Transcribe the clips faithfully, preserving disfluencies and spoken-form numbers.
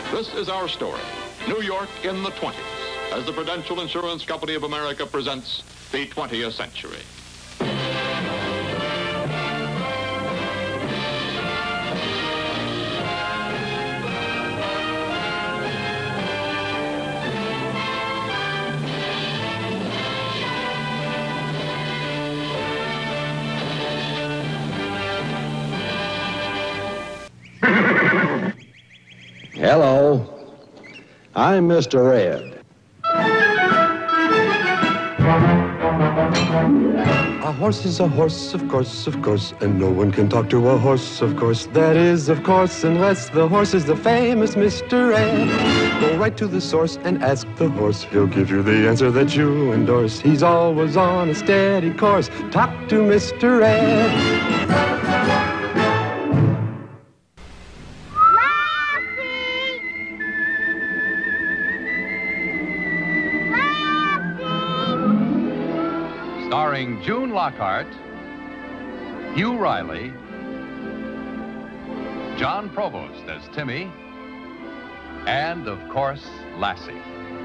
This is our story, New York in the twenties, as the Prudential Insurance Company of America presents the twentieth century. Hello, I'm Mister Ed. A horse is a horse, of course, of course, and no one can talk to a horse, of course. That is, of course, unless the horse is the famous Mister Ed. Go right to the source and ask the horse. He'll give you the answer that you endorse. He's always on a steady course. Talk to Mister Ed. Starring June Lockhart, Hugh Riley, John Provost as Timmy, and, of course, Lassie.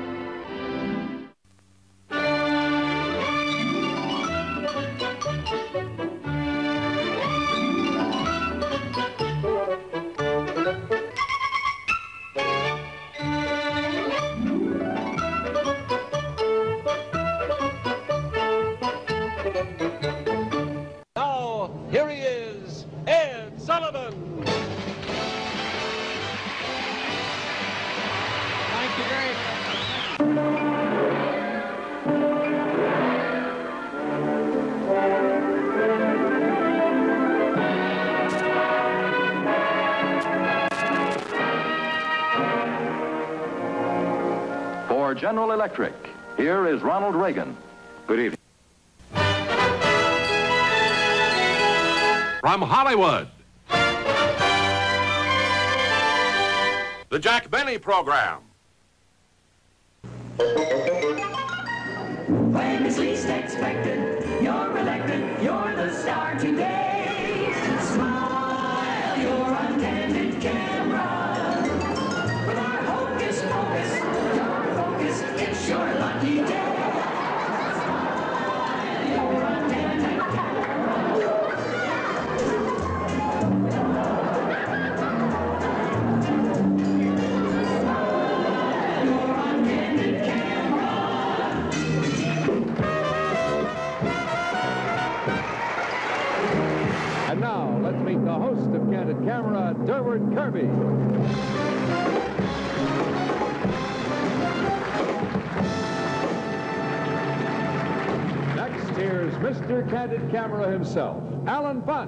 Here he is, Ed Sullivan. Thank you very much. For General Electric, here is Ronald Reagan. Good evening. From Hollywood, the Jack Benny Program. When it's least expected, you're elected, you're the star today. Smile, you're on candid camera. With our hocus pocus, your focus, it's your lucky day. Smile, you're on candid camera. And now, let's meet the host of Candid Camera, Durward Kirby. Next, here's Mister Candid Camera himself, Alan Funt.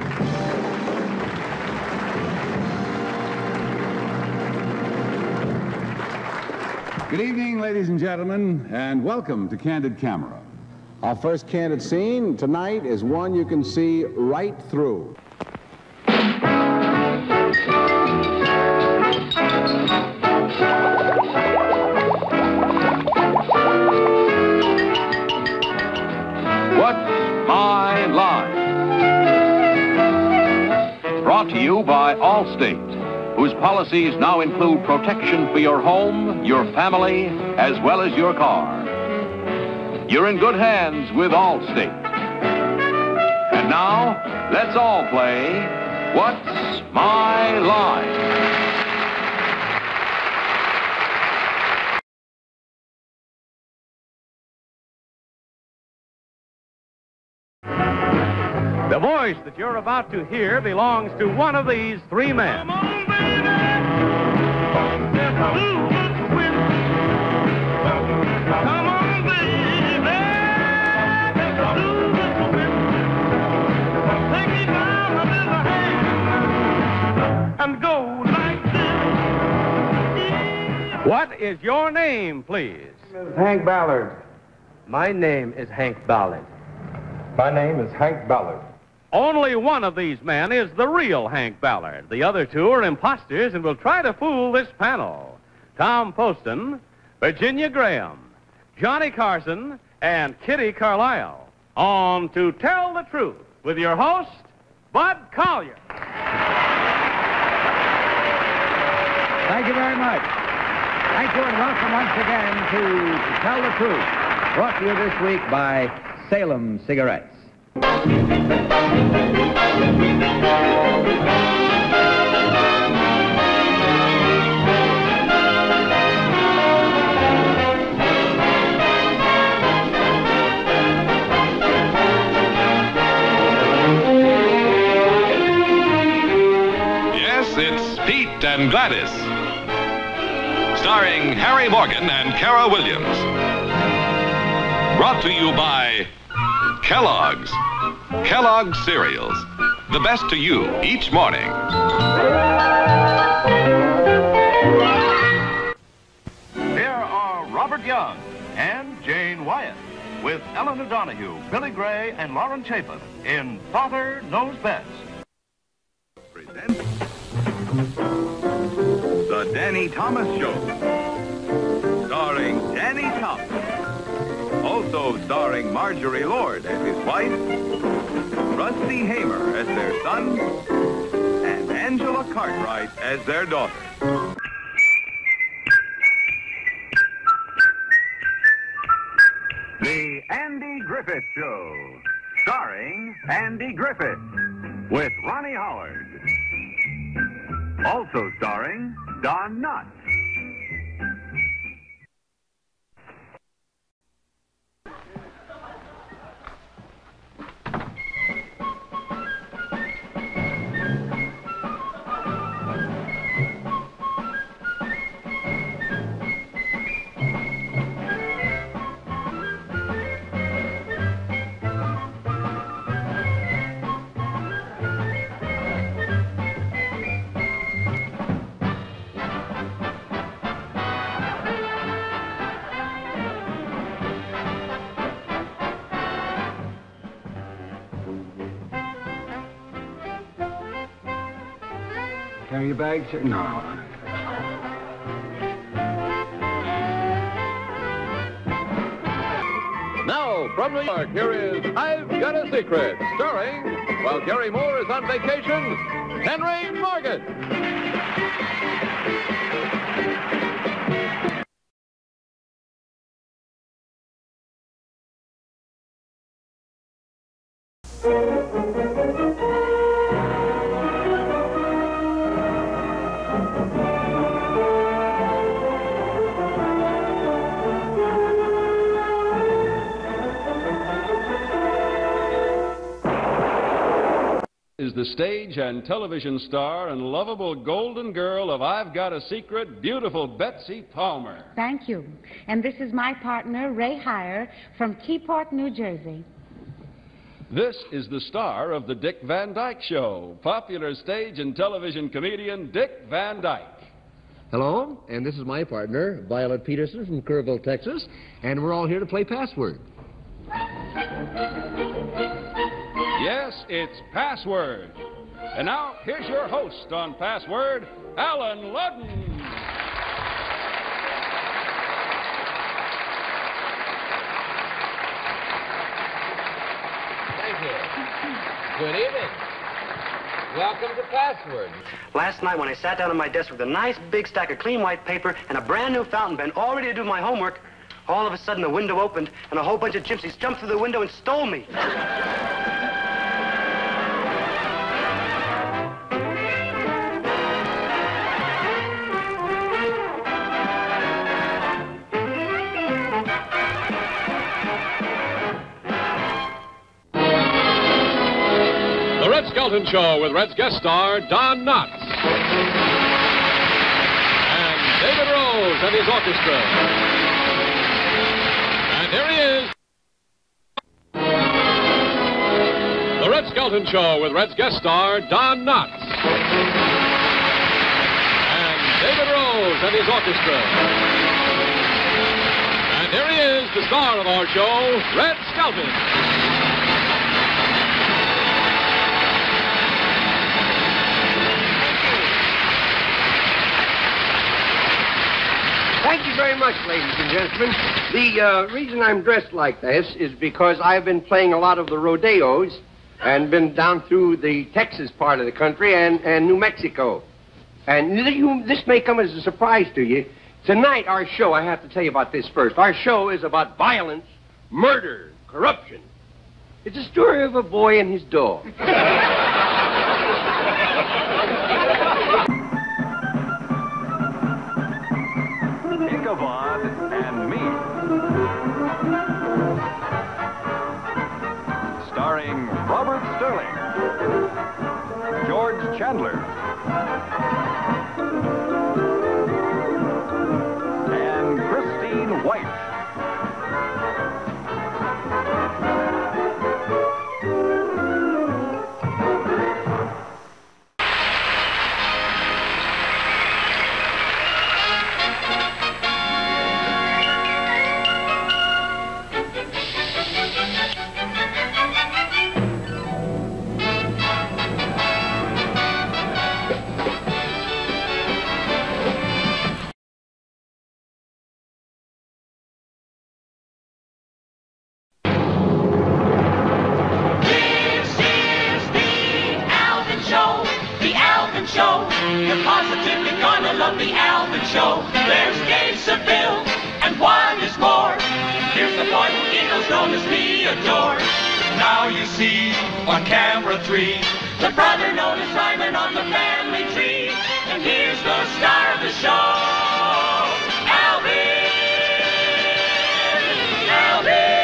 Good evening, ladies and gentlemen, and welcome to Candid Camera. Our first candid scene tonight is one you can see right through. What's My Line? Brought to you by Allstate, whose policies now include protection for your home, your family, as well as your car. You're in good hands with Allstate. And now, let's all play What's My Line? The voice that you're about to hear belongs to one of these three men. Come on, baby! Come on, baby! Take me by my little hand and go like this. What is your name, please? Hank Ballard. My name is Hank Ballard. My name is Hank Ballard. Only one of these men is the real Hank Ballard. The other two are imposters and will try to fool this panel. Tom Poston, Virginia Graham, Johnny Carson, and Kitty Carlisle. On To Tell the Truth with your host, Bud Collier. Thank you very much. much. Thank you and welcome once again to To Tell the Truth, brought to you this week by Salem Cigarettes. It's Pete and Gladys, starring Harry Morgan and Cara Williams. Brought to you by Kellogg's. Kellogg's cereals, the best to you each morning. Here are Robert Young and Jane Wyatt with Ellen O'Donoghue, Billy Gray, and Lauren Chapin in Father Knows Best. The Danny Thomas Show, starring Danny Thomas. Also starring Marjorie Lord as his wife, Rusty Hamer as their son, and Angela Cartwright as their daughter. The Andy Griffith Show, starring Andy Griffith with Ronnie Howard. Also starring Don Knotts. Carry your bags? No. Now, from New York, here is I've Got a Secret, starring, while Gary Moore is on vacation, Henry Morgan. Is the stage and television star and lovable golden girl of I've Got a Secret, beautiful Betsy Palmer. Thank you. And this is my partner, Ray Heyer, from Keyport, New Jersey. This is the star of the Dick Van Dyke Show, popular stage and television comedian Dick Van Dyke. Hello, and this is my partner, Violet Peterson from Kerrville, Texas, and we're all here to play Password. Yes, it's Password. And now, here's your host on Password, Alan Ludden. Thank you. Good evening. Welcome to Password. Last night when I sat down at my desk with a nice big stack of clean white paper and a brand new fountain pen all ready to do my homework, all of a sudden the window opened and a whole bunch of gypsies jumped through the window and stole me. The Red Skelton Show with Red's guest star, Don Knotts. And David Rose and his orchestra. And here he is. The Red Skelton Show with Red's guest star, Don Knotts. And David Rose and his orchestra. And here he is, the star of our show, Red Skelton. Thank you very much, ladies and gentlemen. The uh, reason I'm dressed like this is because I've been playing a lot of the rodeos and been down through the Texas part of the country and, and New Mexico. And you, this may come as a surprise to you. Tonight, our show, I have to tell you about this first. Our show is about violence, murder, corruption. It's a story of a boy and his dog. Ichabod and Me. Starring Robert Sterling, George Chandler, and Christine White. Show. You're positively gonna love the Alvin Show. There's Dave Seville, and what is more, here's the boy who giggles, known as Theodore. Now you see on camera three, the brother known as Simon on the family tree. And here's the star of the show, Alvin! Alvin!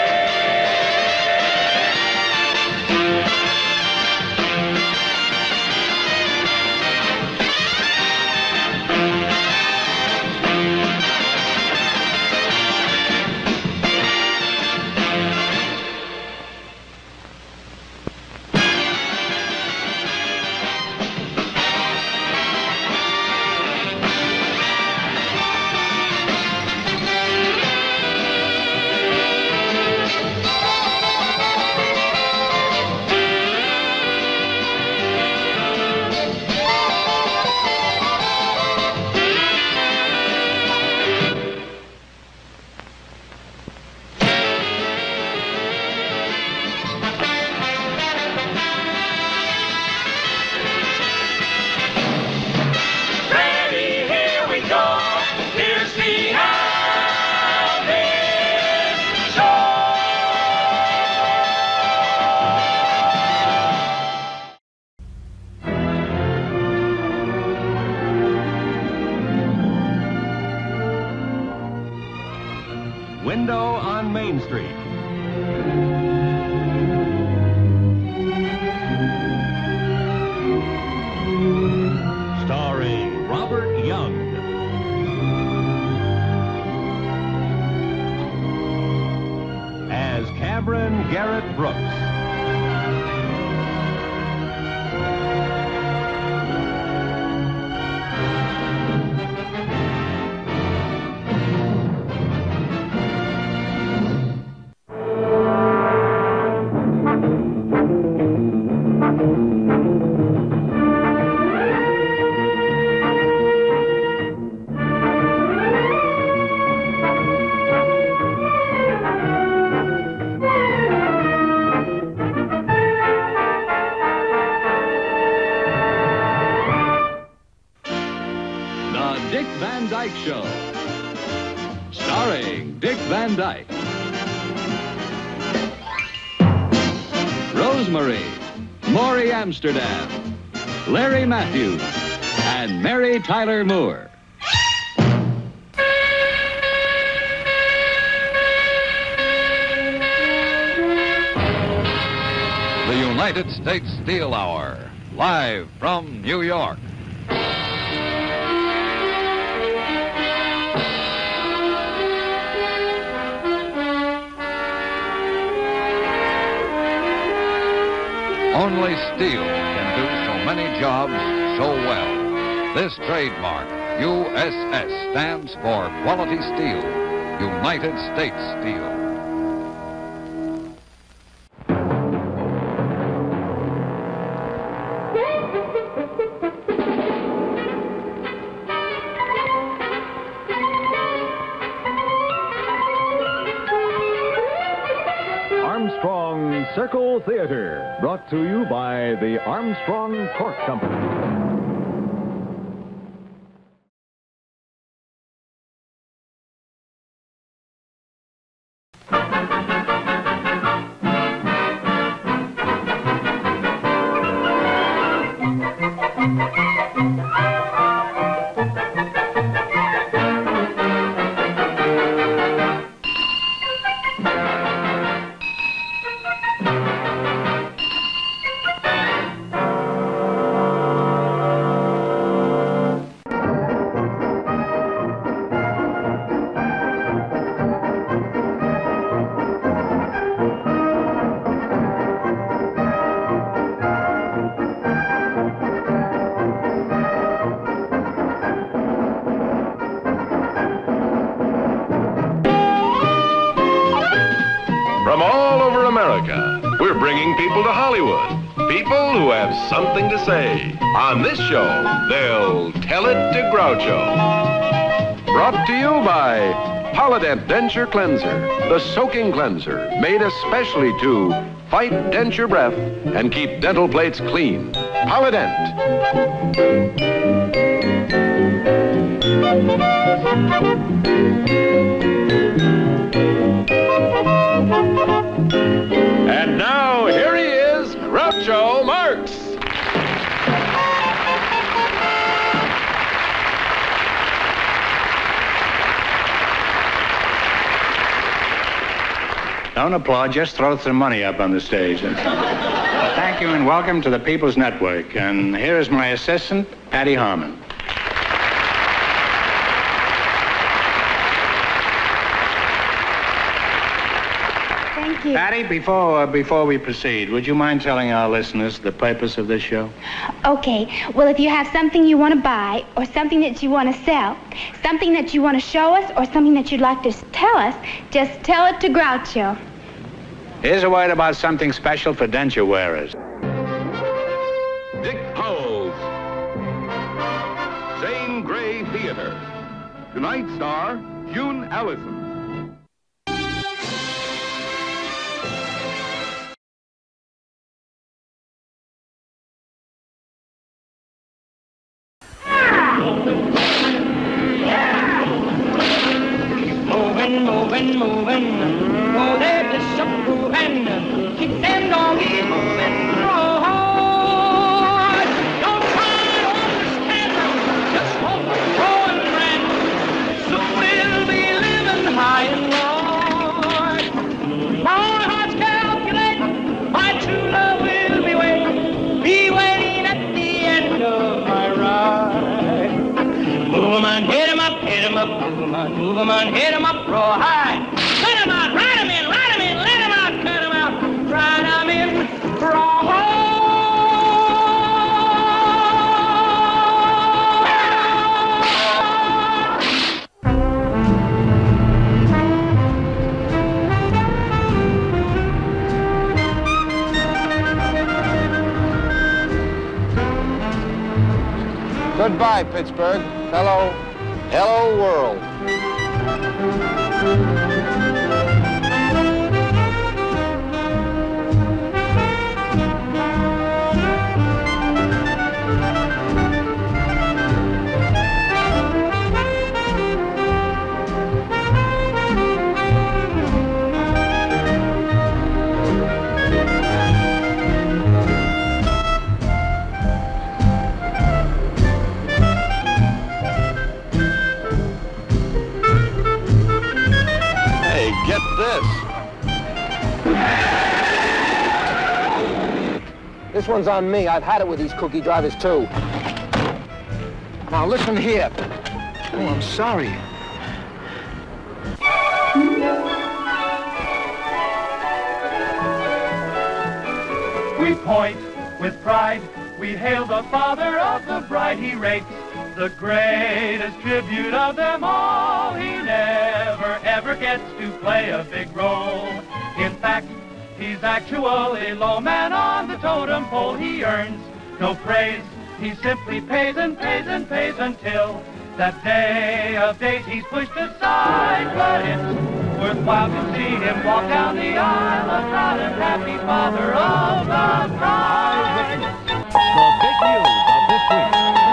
Window on Main Street. Starring Robert Young. As Cameron Garrett Brooks. Dick Van Dyke Show. Starring Dick Van Dyke. Rosemary, Maury Amsterdam, Larry Matthews, and Mary Tyler Moore. The United States Steel Hour, live from New York. Only steel can do so many jobs so well. This trademark, U S S, stands for Quality Steel, United States Steel. Armstrong Circle Theater, brought to you by the Armstrong Cork Company. to Hollywood. People who have something to say. On this show, they'll tell it to Groucho. Brought to you by Polident Denture Cleanser, the soaking cleanser made especially to fight denture breath and keep dental plates clean. Polident. And now, here he is, Groucho Marx. Don't applaud, just throw some money up on the stage. Thank you and welcome to the People's Network. And here is my assistant, Patty Harmon. Thank you. Patty, before, uh, before we proceed, would you mind telling our listeners the purpose of this show? Okay. Well, if you have something you want to buy, or something that you want to sell, something that you want to show us, or something that you'd like to tell us, just tell it to Groucho. Here's a word about something special for denture wearers. Dick Powell's Zane Grey Theater. Tonight's star, June Allison. Moving, moving, moving. Oh, they're disapproving. Keep them donkeys moving. Oh, don't try to understand them. Just hold the throw and run. Soon we'll be living high and low. My heart's calculating. My true love will be waiting. Be waiting at the end of my ride. Move 'em on, hit 'em up, hit 'em up, move 'em on, move 'em on, hit 'em up, roll high. Cut 'em out, ride 'em in, ride 'em in, let 'em out, cut 'em out, ride 'em in, roll Goodbye, Pittsburgh. Hello, hello, world. Get this. This one's on me. I've had it with these cookie drivers, too. Now, listen here. Oh, I'm sorry. We point with pride. We hail the father of the bride. He rates the greatest tribute of them all. He never, ever gets to play a big role. In fact, he's actually low man on the totem pole. He earns no praise. He simply pays and pays and pays until that day of days he's pushed aside. But it's worthwhile to see him walk down the aisle, a proud and happy father of the bride. The big news of this week.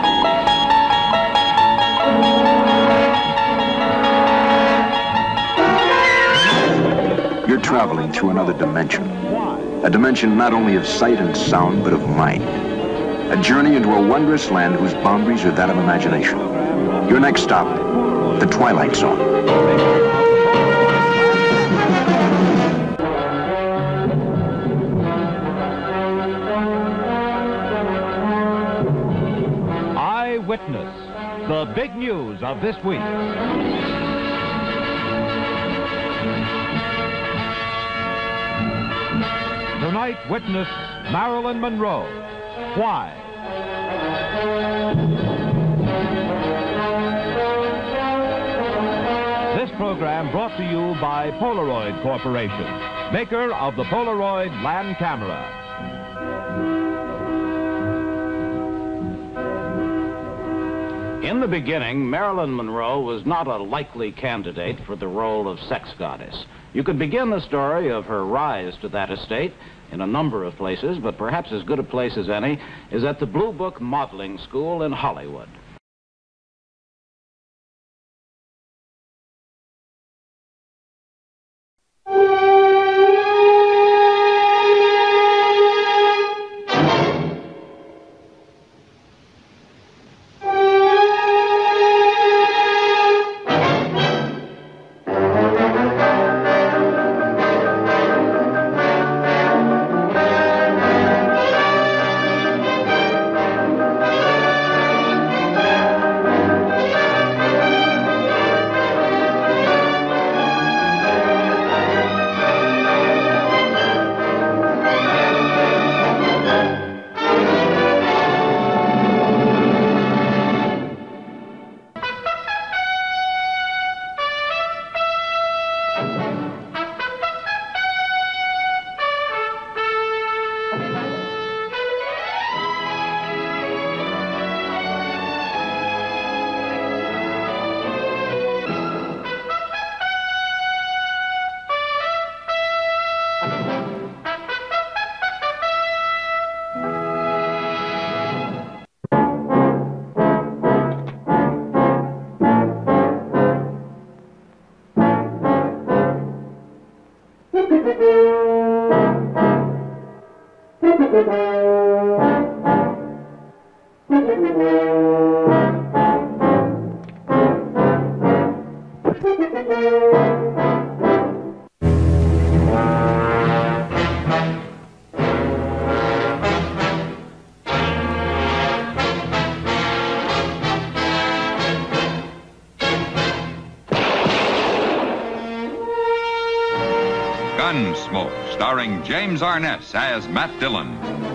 You're traveling through another dimension. A dimension not only of sight and sound, but of mind. A journey into a wondrous land whose boundaries are that of imagination. Your next stop, the Twilight Zone. Eyewitness, the big news of this week. Tonight, witness Marilyn Monroe. Why? This program brought to you by Polaroid Corporation, maker of the Polaroid Land Camera. In the beginning, Marilyn Monroe was not a likely candidate for the role of sex goddess. You could begin the story of her rise to that estate in a number of places, but perhaps as good a place as any is at the Blue Book Modeling School in Hollywood. Gunsmoke, starring James Arness as Matt Dillon.